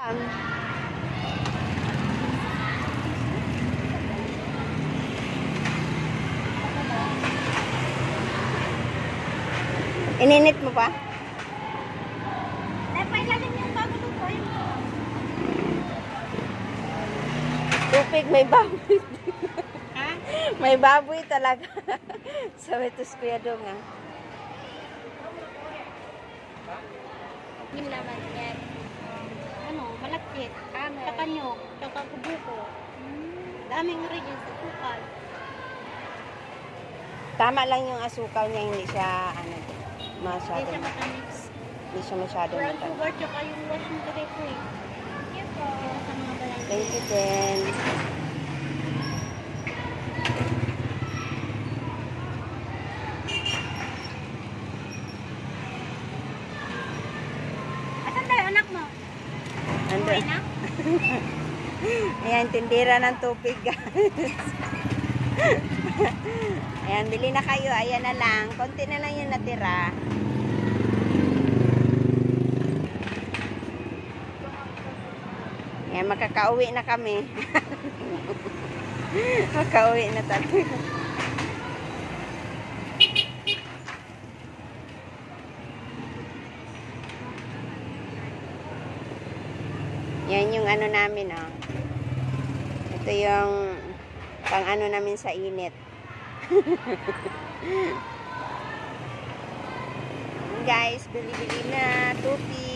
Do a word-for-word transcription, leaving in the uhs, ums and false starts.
Um, Ininit mo pa? Eh, pailalim yung bago lutuin mo. Tupig, may baboy. Ha? May baboy talaga. Sabi to si Kuya Dong, ah. Yung laman yan. Ano, malakit. Ano? Tsaka nyog. Tsaka kubuko. Daming ingredients sa sukal. Tama lang yung asukal niya, hindi siya, ano, Hindi masyado. siya matamis. Hindi siya masyado Brown matamis. sugar tsaka yung wash mo direct eh. Thank you po. Sa mga barangay. Thank you din. Asan tayo anak mo? Ando. Uwi na? Ayan, tindira ng tubig, guys. Ayan, bili na kayo. Ayan na lang. Konti na lang yung natira. Ayan, makakauwi na kami. Makauwi na talaga. Yan yung ano namin, oh. Ito yung pang ano namin sa init. Guys, bili-bili na. Tupi.